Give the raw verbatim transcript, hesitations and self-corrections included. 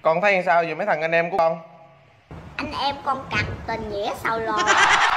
Con thấy sao về mấy thằng anh em của con? Anh em con cặc tình nghĩa sầu lồ.